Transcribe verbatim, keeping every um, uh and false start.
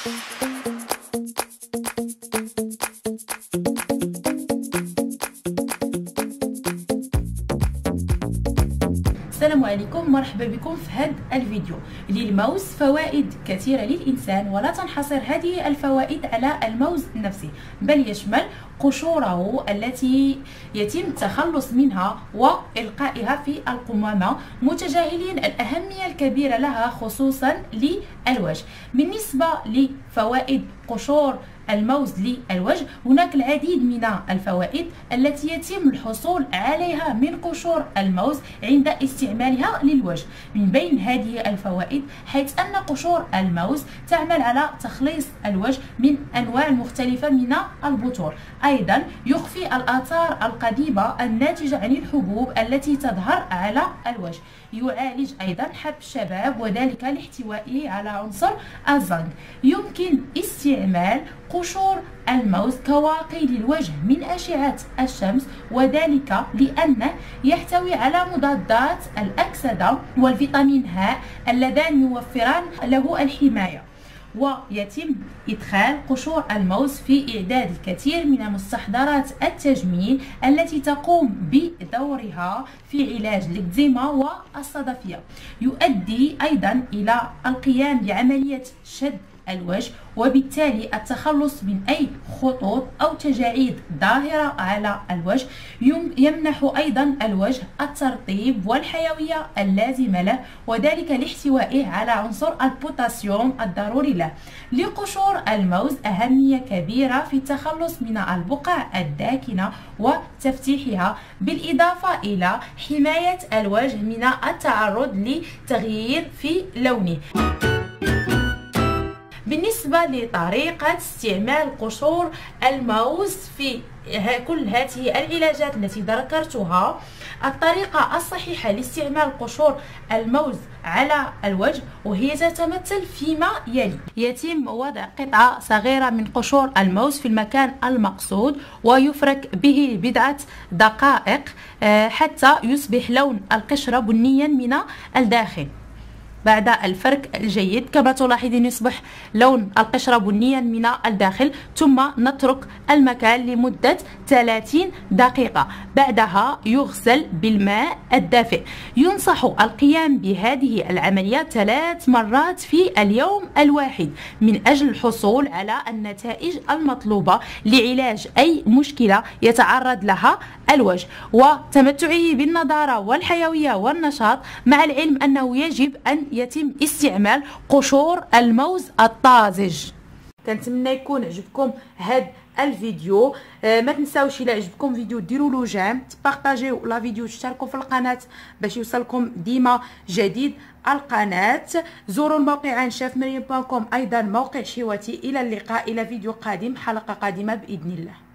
السلام عليكم، مرحبا بكم في هذا الفيديو. للموز فوائد كثيرة للإنسان، ولا تنحصر هذه الفوائد على الموز نفسه، بل يشمل قشوره التي يتم التخلص منها وإلقائها في القمامة، متجاهلين الأهمية الكبيرة لها خصوصا للوجه. بالنسبة لفوائد قشور الموز للوجه، هناك العديد من الفوائد التي يتم الحصول عليها من قشور الموز عند استعمالها للوجه. من بين هذه الفوائد حيث أن قشور الموز تعمل على تخليص الوجه من أنواع مختلفة من البثور. أيضا يخفي الآثار القديمة الناتجة عن الحبوب التي تظهر على الوجه. يعالج أيضا حب الشباب، وذلك لاحتوائه على عنصر الزنك. يمكن استعمال قشور الموز كواقي للوجه من أشعة الشمس، وذلك لأنه يحتوي على مضادات الأكسدة والفيتامين ه اللذان يوفران له الحماية. ويتم إدخال قشور الموز في إعداد الكثير من مستحضرات التجميل التي تقوم بدورها في علاج الإكزيما والصدفية. يؤدي أيضا إلى القيام بعملية شد الوجه، وبالتالي التخلص من أي خطوط أو تجاعيد ظاهرة على الوجه. يمنح أيضا الوجه الترطيب والحيوية اللازمة له، وذلك لاحتوائه على عنصر البوتاسيوم الضروري له. لقشور الموز أهمية كبيرة في التخلص من البقع الداكنة وتفتيحها، بالإضافة إلى حماية الوجه من التعرض لتغيير في لونه. بالنسبة لطريقة استعمال قشور الموز في كل هذه العلاجات التي ذكرتها، الطريقة الصحيحة لاستعمال قشور الموز على الوجه وهي تتمثل فيما يلي: يتم وضع قطعة صغيرة من قشور الموز في المكان المقصود، ويفرك به بضعة دقائق حتى يصبح لون القشرة بنيا من الداخل. بعد الفرك الجيد كما تلاحظين يصبح لون القشرة بنيا من الداخل، ثم نترك المكان لمدة ثلاثين دقيقة. بعدها يغسل بالماء الدافئ. ينصح القيام بهذه العملية ثلاث مرات في اليوم الواحد من أجل الحصول على النتائج المطلوبة لعلاج أي مشكلة يتعرض لها الوجه وتمتعه بالنضارة والحيوية والنشاط، مع العلم أنه يجب أن يتم استعمال قشور الموز الطازج. كنتمنى يكون عجبكم هذا الفيديو. آه ما تنساوش الى عجبكم فيديو ديروا له جيم، تبارطاجيو لا فيديو، تشتركوا في القناه باش يوصلكم ديما جديد القناه. زوروا الموقع عن شاف مريم دوت كوم، ايضا موقع شهوتي. الى اللقاء، الى فيديو قادم، حلقه قادمه باذن الله.